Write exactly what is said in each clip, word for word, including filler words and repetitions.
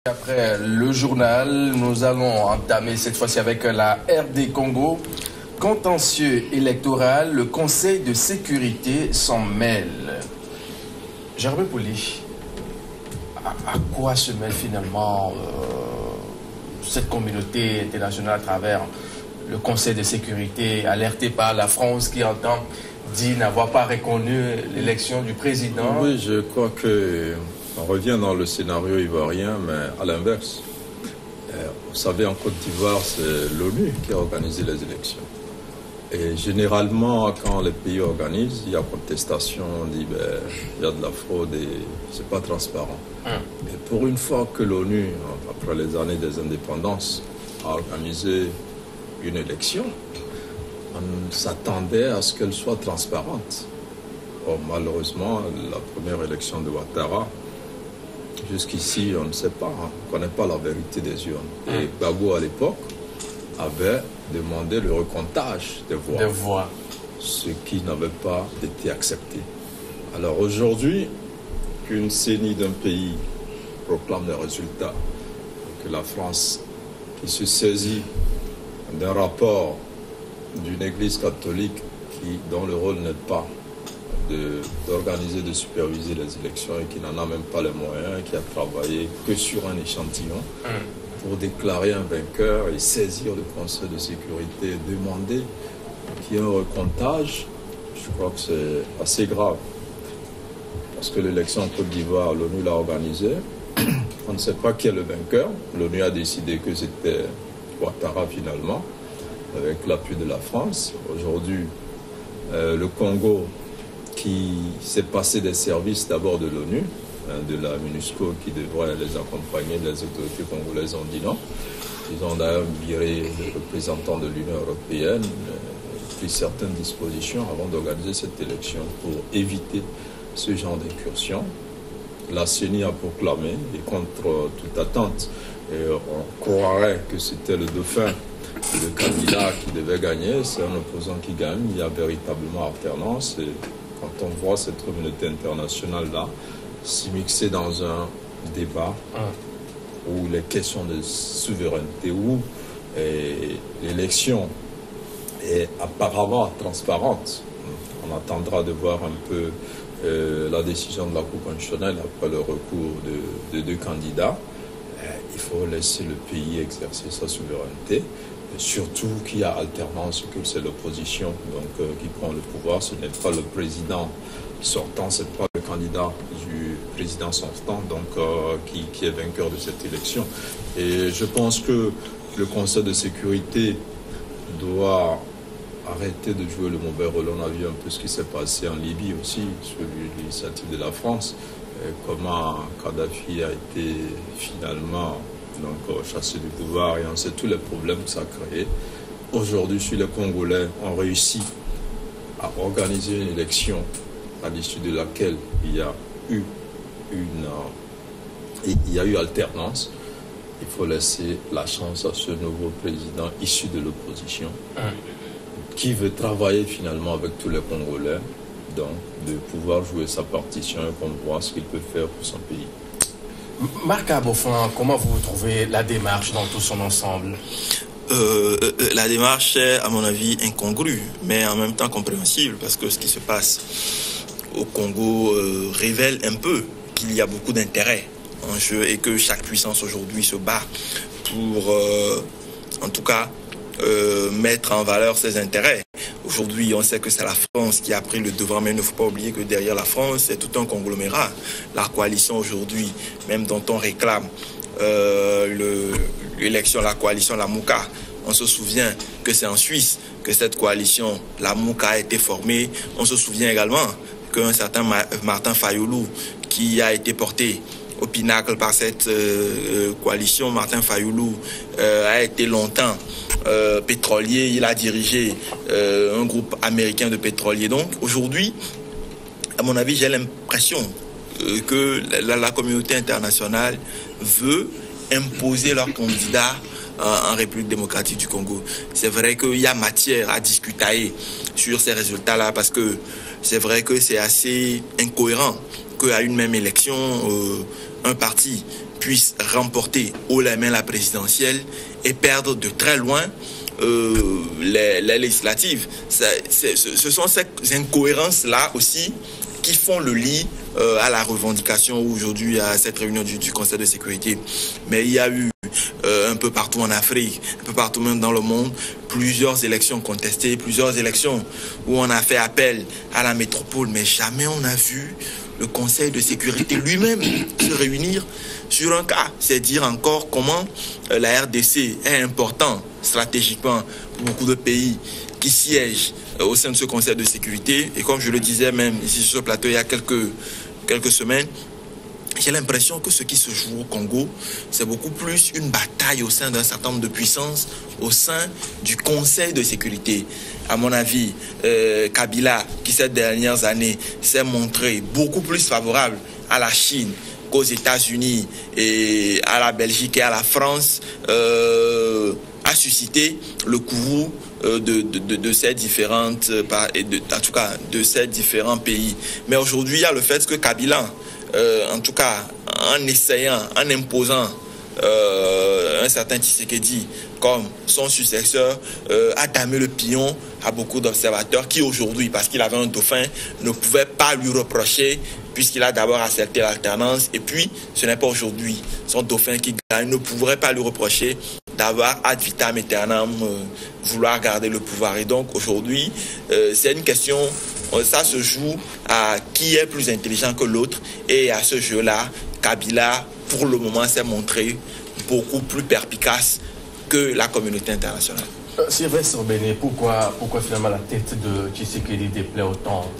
Après le journal, nous allons entamer cette fois-ci avec la R D Congo. Contentieux électoral, le Conseil de sécurité s'en mêle. Germain Pouli, à, à quoi se mêle finalement euh, cette communauté internationale à travers le Conseil de sécurité, alerté par la France qui entend dire n'avoir pas reconnu l'élection du président? Oui, je crois que on revient dans le scénario ivoirien, mais à l'inverse. Euh, vous savez, en Côte d'Ivoire, c'est l'ONU qui a organisé les élections. Et généralement, quand les pays organisent, il y a contestation, on dit ben, il y a de la fraude et c'est pas transparent. Mm. Et pour une fois que l'ONU, après les années des indépendances, a organisé une élection, on s'attendait à ce qu'elle soit transparente. Or, malheureusement, la première élection de Ouattara, jusqu'ici, on ne sait pas, hein, on ne connaît pas la vérité des urnes. Mm. Et Gbagbo, à l'époque, avait demandé le recomptage des voix, des voix, ce qui n'avait pas été accepté. Alors aujourd'hui, qu'une C E N I d'un pays proclame des résultats, que la France, qui se saisit d'un rapport d'une église catholique qui, dont le rôle n'est pas d'organiser, de, de superviser les élections et qui n'en a même pas les moyens, qui a travaillé que sur un échantillon, mmh. pour déclarer un vainqueur et saisir le Conseil de sécurité et demander qu'il y ait un recomptage, je crois que c'est assez grave. Parce que l'élection en Côte d'Ivoire, l'ONU l'a organisée. On ne sait pas qui est le vainqueur. L'ONU a décidé que c'était Ouattara finalement, avec l'appui de la France. Aujourd'hui, euh, le Congo, qui s'est passé des services d'abord de l'ONU, de la MINUSCO qui devrait les accompagner, les autorités congolaises ont dit non. Ils ont d'ailleurs viré les représentants de l'Union européenne, pris certaines dispositions avant d'organiser cette élection pour éviter ce genre d'incursion. La C E N I a proclamé, et contre toute attente, et on croirait que c'était le dauphin, le candidat qui devait gagner, c'est un opposant qui gagne, il y a véritablement alternance. Et quand on voit cette communauté internationale-là s'immiscer dans un débat mmh. où les questions de souveraineté, où l'élection est apparemment transparente, on attendra de voir un peu euh, la décision de la Cour constitutionnelle après le recours de, de deux candidats. Euh, il faut laisser le pays exercer sa souveraineté. Surtout qu'il y a alternance, que c'est l'opposition donc euh, qui prend le pouvoir, ce n'est pas le président sortant, ce n'est pas le candidat du président sortant donc euh, qui, qui est vainqueur de cette élection. Et je pense que le Conseil de sécurité doit arrêter de jouer le mauvais rôle. On a vu un peu ce qui s'est passé en Libye aussi, sur l'initiative de la France, et comment Kadhafi a été finalement donc chassé du pouvoir, et on sait tous les problèmes que ça a créé. Aujourd'hui, si les Congolais ont réussi à organiser une élection à l'issue de laquelle il y a eu une euh, il y a eu alternance, il faut laisser la chance à ce nouveau président issu de l'opposition mmh. qui veut travailler finalement avec tous les Congolais, donc de pouvoir jouer sa partition et qu'on voit ce qu'il peut faire pour son pays. Marc Abofan, comment vous trouvez la démarche dans tout son ensemble? euh, La démarche est, à mon avis, incongrue, mais en même temps compréhensible, parce que ce qui se passe au Congo euh, révèle un peu qu'il y a beaucoup d'intérêts en jeu et que chaque puissance aujourd'hui se bat pour, euh, en tout cas, euh, mettre en valeur ses intérêts. Aujourd'hui, on sait que c'est la France qui a pris le devant, mais il ne faut pas oublier que derrière la France, c'est tout un conglomérat. La coalition aujourd'hui, même dont on réclame euh, l'élection, la coalition, la Mouka, on se souvient que c'est en Suisse que cette coalition, la Mouka, a été formée. On se souvient également qu'un certain Martin Fayoulou, qui a été porté au pinacle par cette euh, coalition, Martin Fayoulou euh, a été longtemps euh, pétrolier, il a dirigé euh, un groupe américain de pétroliers. Donc aujourd'hui, à mon avis, j'ai l'impression euh, que la, la communauté internationale veut imposer leur candidat en République démocratique du Congo. C'est vrai qu'il y a matière à discuter sur ces résultats-là parce que c'est vrai que c'est assez incohérent qu'à une même élection, euh, un parti puisse remporter haut la main la présidentielle et perdre de très loin euh, les, les législatives. Ça, c'est, ce sont ces incohérences-là aussi qui font le lit euh, à la revendication aujourd'hui à cette réunion du, du Conseil de sécurité. Mais il y a eu euh, un peu partout en Afrique, un peu partout même dans le monde, plusieurs élections contestées, plusieurs élections où on a fait appel à la métropole, mais jamais on a vu le Conseil de sécurité lui-même se réunir sur un cas. C'est dire encore comment euh, la R D C est important stratégiquement pour beaucoup de pays qui siègent euh, au sein de ce Conseil de sécurité. Et comme je le disais même ici sur ce plateau il y a quelques, quelques semaines, j'ai l'impression que ce qui se joue au Congo, c'est beaucoup plus une bataille au sein d'un certain nombre de puissances, au sein du Conseil de sécurité. À mon avis, euh, Kabila, qui ces dernières années s'est montré beaucoup plus favorable à la Chine qu'aux États-Unis et à la Belgique et à la France, euh, a suscité le courroux de, de, de, de ces différentes, de, en tout cas, de ces différents pays. Mais aujourd'hui, il y a le fait que Kabila, Euh, en tout cas, en essayant, en imposant euh, un certain Tshisekedi comme son successeur, euh, a damé le pion à beaucoup d'observateurs qui aujourd'hui, parce qu'il avait un dauphin, ne pouvaient pas lui reprocher, puisqu'il a d'abord accepté l'alternance, et puis ce n'est pas aujourd'hui son dauphin qui gagne, ne pourrait pas lui reprocher d'avoir ad vitam aeternam euh, vouloir garder le pouvoir. Et donc aujourd'hui, euh, c'est une question... Ça se joue à qui est plus intelligent que l'autre. Et à ce jeu-là, Kabila, pour le moment, s'est montré beaucoup plus perspicace que la communauté internationale. Euh, Sylvestre Béné, pourquoi, pourquoi finalement la tête de Tshisekedi déplaît autant?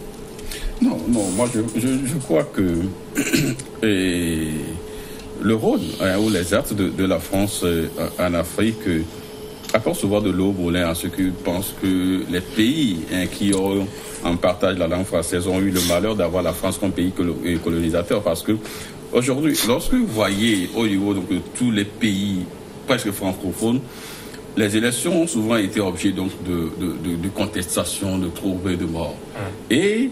Non, non, moi je, je, je crois que et le rôle hein, ou les actes de, de la France euh, en Afrique euh, apportent souvent de l'eau au moulin à ceux qui pensent que les pays hein, qui ont en partage la langue française ont eu le malheur d'avoir la France comme pays colonisateur, parce que aujourd'hui, lorsque vous voyez au niveau donc, de tous les pays presque francophones, les élections ont souvent été objets donc, de, de, de, de contestation, de troubles et de morts. Mmh. Et,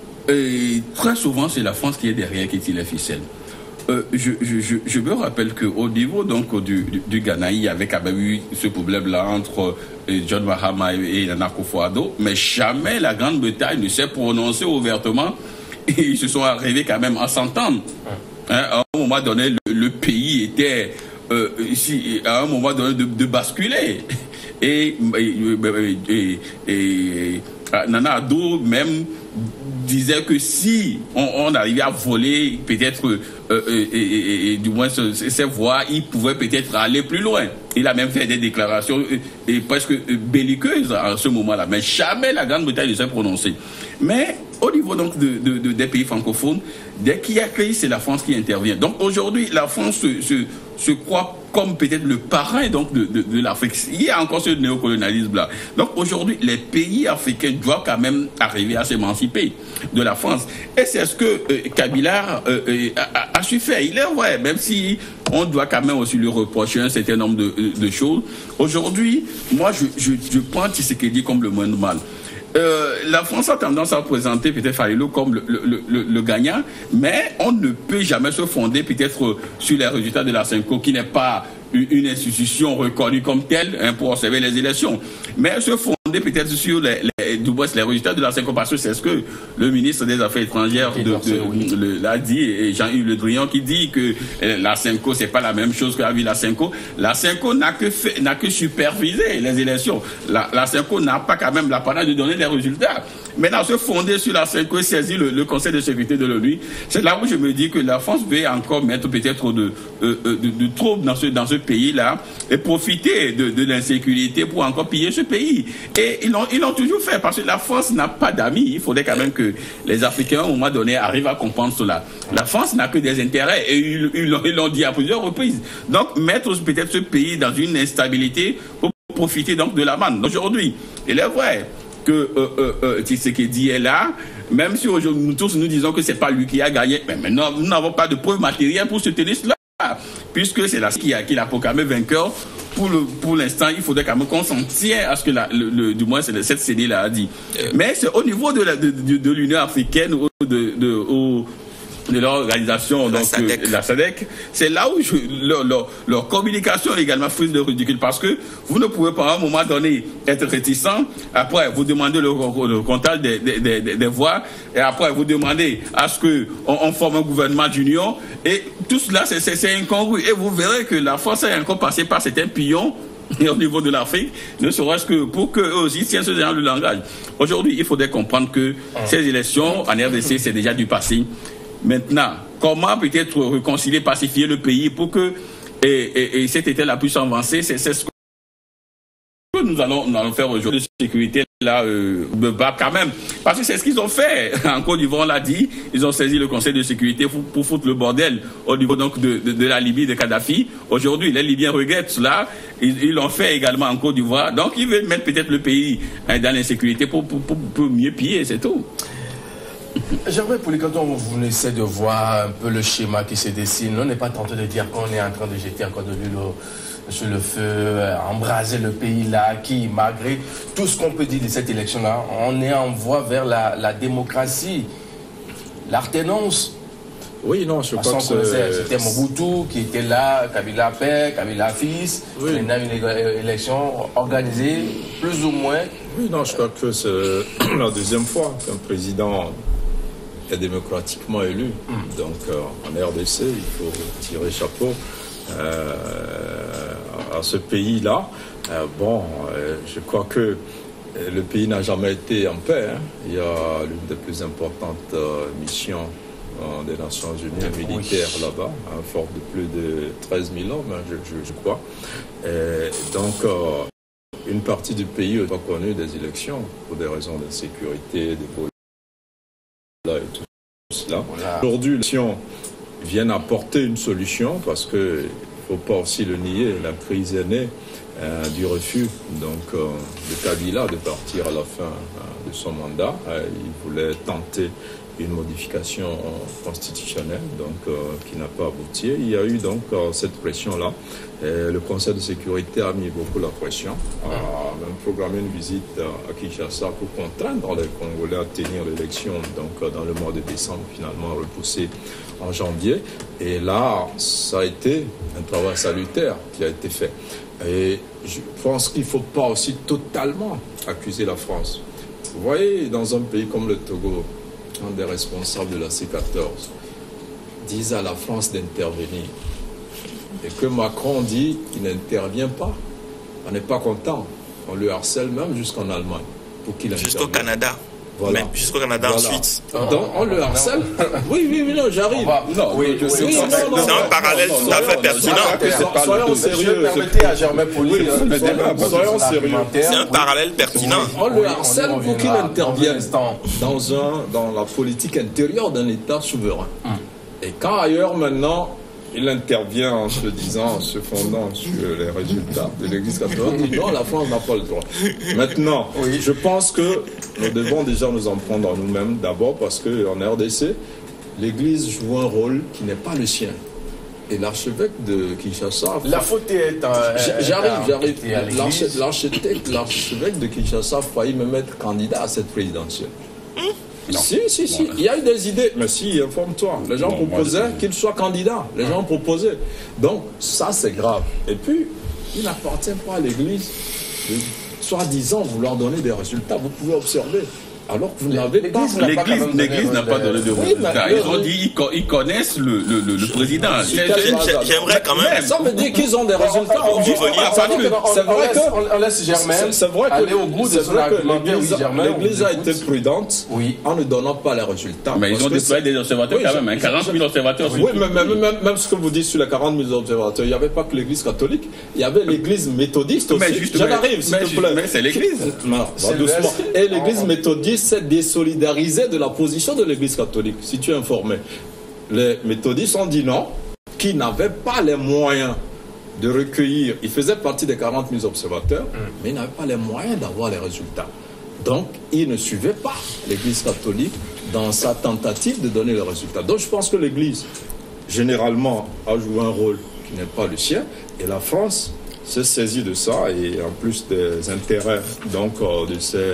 et très souvent, c'est la France qui est derrière, qui tire les ficelles. Euh, je, je, je me rappelle qu'au niveau donc, du, du, du Ghana, il y avait quand même eu ce problème-là entre euh, John Mahama et, et Nana Akufo-Addo, mais jamais la Grande-Bretagne ne s'est prononcée ouvertement et ils se sont arrivés quand même à s'entendre. Hein, à un moment donné, le, le pays était euh, ici, à un moment donné de, de basculer. Et, et, et, et, et Nana Addo même disait que si on, on arrivait à voler peut-être euh, euh, et, et, et du moins ces voies, il pouvait peut-être aller plus loin. Il a même fait des déclarations euh, et presque belliqueuses à ce moment-là, mais jamais la Grande-Bretagne ne s'est prononcée. Mais au niveau donc de, de, de, des pays francophones, dès qu'il y a crise, c'est la France qui intervient. Donc aujourd'hui, la France se, se, se croit comme peut-être le parrain donc de, de, de l'Afrique. Il y a encore ce néocolonialisme-là. Donc aujourd'hui, les pays africains doivent quand même arriver à s'émanciper de la France. Et c'est ce que euh, Kabila euh, euh, a, a su faire. Il est vrai, même si on doit quand même aussi lui reprocher un certain nombre de, de choses. Aujourd'hui, moi, je, je, je prends Tshisekedi comme le moindre mal. Euh, la France a tendance à présenter peut-être Faïlo comme le, le, le, le gagnant, mais on ne peut jamais se fonder peut-être sur les résultats de la Senko, qui n'est pas une institution reconnue comme telle hein, pour observer les élections, mais se fonder peut-être sur les, les, du moins, les résultats de la Senko, parce que c'est ce que le ministre des Affaires étrangères de, de, de, l'a dit, et Jean-Yves Le Drian qui dit que la Senko c'est pas la même chose que la ville la Senko. La Senko n'a que fait, n'a que supervisé les élections. La, la Senko n'a pas quand même l'apanage de donner les résultats. Maintenant, se fonder sur la Senko et saisir le, le Conseil de sécurité de l'ONU, c'est là où je me dis que la France veut encore mettre peut-être de, de, de, de troubles dans ce, dans ce pays-là et profiter de, de l'insécurité pour encore piller ce pays. Et ils l'ont, ils l'ont toujours fait, parce que la France n'a pas d'amis. Il faudrait quand même que les Africains, à un moment donné, arrivent à comprendre cela. La France n'a que des intérêts et ils, ils, l'ont, ils l'ont dit à plusieurs reprises. Donc, mettre peut-être ce pays dans une instabilité pour profiter donc de la manne. Aujourd'hui, il est vrai que euh, euh, euh, Tshisekedi est là, même si aujourd'hui nous tous nous disons que c'est pas lui qui a gagné, mais maintenant nous n'avons pas de preuves matérielles pour soutenir cela, puisque c'est la qui a, qui l'a proclamé vainqueur. Pour, le, pour l'instant, il faudrait quand même qu'on s'en tienne à ce que la, le, le, du moins cette C D L A a dit. Mais c'est au niveau de, la, de, de, de l'Union africaine, ou de, de, au, de leur organisation, la donc SADC. Euh, la SADC, c'est là où je, leur, leur, leur communication est également frise de ridicule, parce que vous ne pouvez pas à un moment donné être réticent, après vous demandez le, le comptage des, des, des, des voix, et après vous demandez à ce qu'on on forme un gouvernement d'union, et tout cela c'est incongru, et vous verrez que la France est encore passée par certains pions et au niveau de l'Afrique, ne serait-ce que pour qu'eux aussi tiennent ce genre de langage. Aujourd'hui, il faudrait comprendre que ces élections en R D C, c'est déjà du passé. Maintenant, comment peut-être réconcilier, pacifier le pays pour que et, et, et cet État-là puisse avancer, c'est ce que nous allons, nous allons faire aujourd'hui. De sécurité, là, euh, me bat quand même. Parce que c'est ce qu'ils ont fait. En Côte d'Ivoire, on l'a dit, ils ont saisi le Conseil de sécurité pour, pour foutre le bordel au niveau donc de, de, de la Libye, de Kadhafi. Aujourd'hui, les Libyens regrettent cela. Ils l'ont fait également en Côte d'Ivoire. Donc, ils veulent mettre peut-être le pays hein, dans l'insécurité pour, pour, pour, pour mieux piller, c'est tout. Gervais Pouli, quand on vous essaie de voir un peu le schéma qui se dessine, on n'est pas tenté de dire qu'on est en train de jeter encore de l'huile sur le feu, embraser le pays là, qui, malgré tout ce qu'on peut dire de cette élection-là, on est en voie vers la, la démocratie, l'alternance. Oui, non, je crois que c'était Mobutu qui était là, Kabila père, Kabila fils. Oui. Maintenant, une élection organisée, plus ou moins. Oui, non, je crois que c'est la deuxième fois qu'un président est démocratiquement élu. Mm. Donc, euh, en R D C, il faut tirer chapeau euh, à ce pays-là. Euh, bon, euh, je crois que le pays n'a jamais été en paix. Hein. Il y a l'une des plus importantes euh, missions des Nations Unies militaires oui. là-bas, hein, fort de plus de treize mille hommes, hein, je, je, je crois. Et donc, euh, une partie du pays n'a pas connu des élections pour des raisons de sécurité, de politique et tout cela. Voilà. Aujourd'hui, les élections viennent apporter une solution parce qu'il ne faut pas aussi le nier, la crise est née euh, du refus donc, euh, de Kabila de partir à la fin euh, de son mandat. Euh, il voulait tenter une modification constitutionnelle donc, euh, qui n'a pas abouti. Il y a eu donc euh, cette pression-là. Le Conseil de sécurité a mis beaucoup la pression, a même programmé une visite à Kinshasa pour contraindre les Congolais à tenir l'élection donc, euh, dans le mois de décembre, finalement repoussé en janvier. Et là, ça a été un travail salutaire qui a été fait. Et je pense qu'il ne faut pas aussi totalement accuser la France. Vous voyez, dans un pays comme le Togo, un des responsables de la C quatorze disent à la France d'intervenir. Et que Macron dit qu'il n'intervient pas. On n'est pas content. On le harcèle même jusqu'en Allemagne pour qu'il intervienne. Jusqu'au Canada. Voilà. Mais jusqu'au Canada voilà. ensuite. Donc on le harcèle. Oui, oui, oui, non, j'arrive. Non, oui, oui, c'est un parallèle tout à fait pertinent. Soyons sérieux. Permettez à Germain Pouli. Soyons sérieux. C'est un parallèle pertinent. On le harcèle pour qu'il intervienne dans un dans la politique intérieure d'un État souverain. Et quand ailleurs maintenant il intervient en se disant, en se fondant sur les résultats de l'Église catholique, il dit non, la France n'a pas le droit. Maintenant, oui. je pense que nous devons déjà nous en prendre en nous-mêmes, d'abord parce qu'en R D C, l'Église joue un rôle qui n'est pas le sien. Et l'archevêque de Kinshasa... La faute est... Euh, j'arrive, j'arrive. L'archevêque de Kinshasa a failli me mettre candidat à cette présidentielle. Non. Si, si, si. Bon, il y a eu des idées. Mais si, informe-toi. Les gens bon, proposaient qu'il soit candidat. Les gens proposaient. Donc, ça, c'est grave. Et puis, il n'appartient pas à l'Église de, soi-disant, vouloir donner des résultats. Vous pouvez observer. Alors que vous n'avez pas... L'Église n'a pas donné de résultats. Ils ont dit qu'ils connaissent le, le, le, le président. J'aimerais quand même... Ça veut dire qu'ils ont des résultats. C'est vrai que... On laisse Germain aller au bout de son argumentaire. L'Église a été prudente en ne donnant pas les résultats. Mais ils ont déployé des observateurs quand même. quarante mille observateurs. Oui, mais même ce que vous dites sur les quarante mille observateurs, il n'y avait pas que l'Église catholique. Il y avait l'Église méthodiste aussi. J'en arrive, s'il te plaît. Mais c'est l'Église. Doucement. Et l'Église méthodiste s'est désolidarisé de la position de l'Église catholique, si tu es informé. Les méthodistes ont dit non, qui n'avaient pas les moyens de recueillir. Ils faisaient partie des quarante mille observateurs, mm. mais ils n'avaient pas les moyens d'avoir les résultats. Donc, ils ne suivaient pas l'Église catholique dans sa tentative de donner les résultats. Donc, je pense que l'Église, généralement, a joué un rôle qui n'est pas le sien, et la France s'est saisie de ça, et en plus des intérêts donc, de ces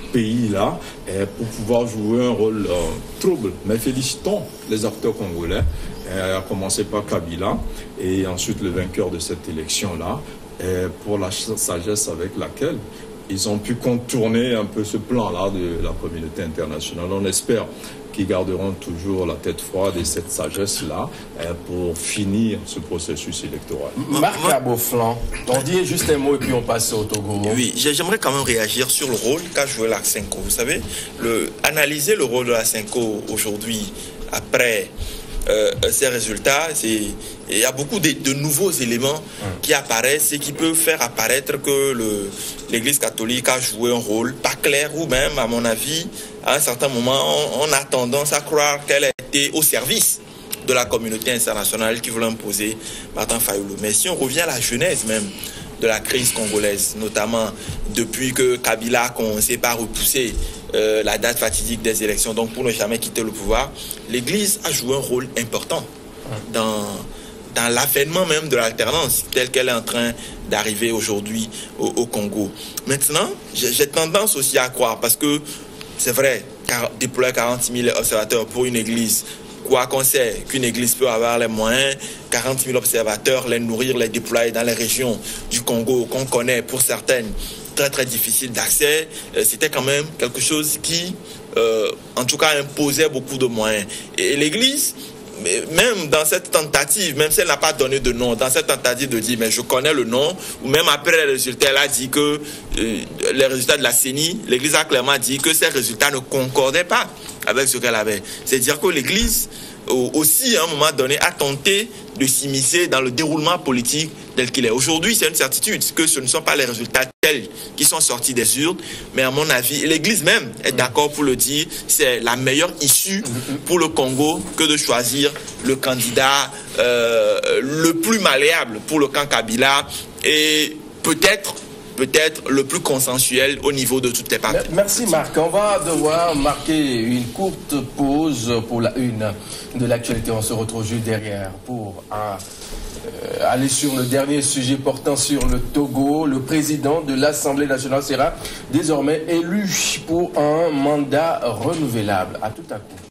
pays-là pour pouvoir jouer un rôle euh, trouble. Mais félicitons les acteurs congolais, à commencer par Kabila et ensuite le vainqueur de cette élection-là, pour la sagesse avec laquelle ils ont pu contourner un peu ce plan-là de la communauté internationale. On espère qu'ils garderont toujours la tête froide et cette sagesse-là pour finir ce processus électoral. Marc Caboflan, on dit juste un mot et puis on passe au Togo. Oui, j'aimerais quand même réagir sur le rôle qu'a joué la Senko. Vous savez, le, analyser le rôle de la Senko aujourd'hui, après euh, ces résultats, il y a beaucoup de, de nouveaux éléments mmh. qui apparaissent et qui peuvent faire apparaître que l'Église catholique a joué un rôle pas clair, ou même, à mon avis, à un certain moment, on, on a tendance à croire qu'elle a été au service de la communauté internationale qui voulait imposer Martin Fayulu. Mais si on revient à la genèse même de la crise congolaise, notamment depuis que Kabila a commencé par repousser euh, la date fatidique des élections, donc pour ne jamais quitter le pouvoir, l'Église a joué un rôle important dans, dans l'avènement même de l'alternance telle qu'elle est en train d'arriver aujourd'hui au, au Congo. Maintenant, j'ai tendance aussi à croire, parce que c'est vrai, déployer quarante mille observateurs pour une église, quoi qu'on sait qu'une église peut avoir les moyens, quarante mille observateurs, les nourrir, les déployer dans les régions du Congo qu'on connaît pour certaines très très difficiles d'accès, c'était quand même quelque chose qui, euh, en tout cas, imposait beaucoup de moyens. Et l'église, même dans cette tentative, même si elle n'a pas donné de nom, dans cette tentative de dire mais je connais le nom, ou même après les résultats, elle a dit que euh, les résultats de la C E N I, l'Église a clairement dit que ces résultats ne concordaient pas avec ce qu'elle avait. C'est-à-dire que l'Église aussi à un moment donné a tenté de s'immiscer dans le déroulement politique tel qu'il est. Aujourd'hui, c'est une certitude que ce ne sont pas les résultats tels qui sont sortis des urnes, mais à mon avis, l'Église même est d'accord pour le dire, c'est la meilleure issue pour le Congo que de choisir le candidat euh, le plus malléable pour le camp Kabila et peut-être peut-être le plus consensuel au niveau de toutes les parties. Merci Marc. On va devoir marquer une courte pause pour la une de l'actualité. On se retrouve juste derrière pour un, euh, aller sur le dernier sujet portant sur le Togo. Le président de l'Assemblée nationale sera désormais élu pour un mandat renouvelable. À tout à coup.